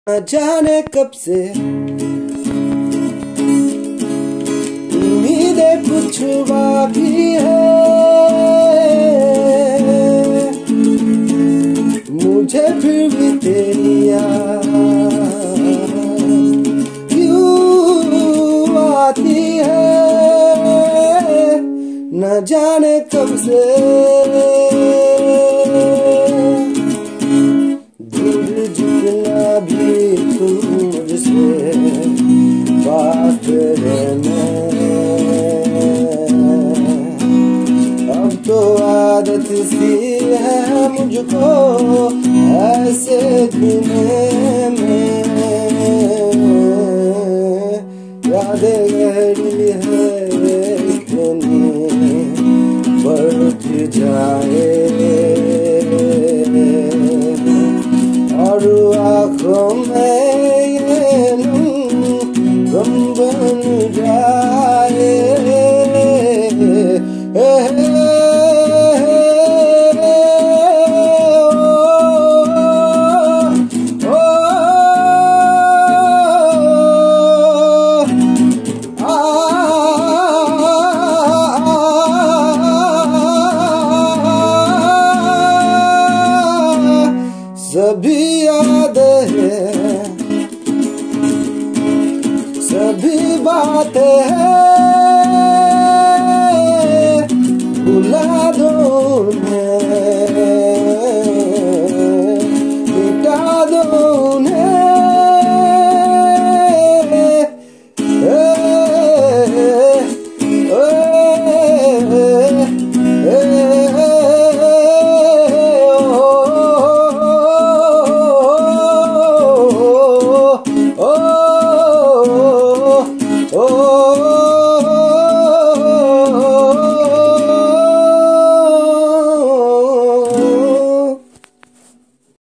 न जाने कब से उम्मीदें कुछ बाकी है, मुझे फिर भी तेरी याद क्यों आती है। न जाने कब से दूर जितना भी तू मुझसे बात करे अब तो आदत सी है मुझको ऐसे जीने में। यादें गहरी है इतनी बढ़ती जाए और आँखों में ये गम बन जाए। सभी याद है, सभी बातें हैं,